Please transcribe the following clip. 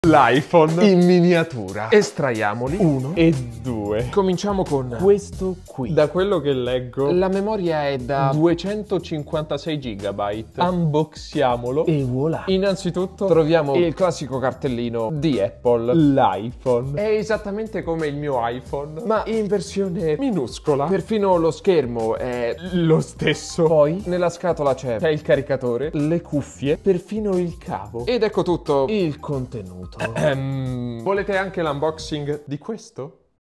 L'iPhone in miniatura. Estraiamoli 1 e 2. Cominciamo con questo qui. Da quello che leggo, La memoria è da 256 GB. Unboxiamolo. e voilà. Innanzitutto troviamo il classico cartellino di Apple, l'iPhone. È esattamente come il mio iPhone, ma in versione minuscola. Perfino lo schermo è lo stesso. Poi nella scatola c'è il caricatore, le cuffie, perfino il cavo. Ed ecco tutto il contenuto. Volete anche l'unboxing di questo?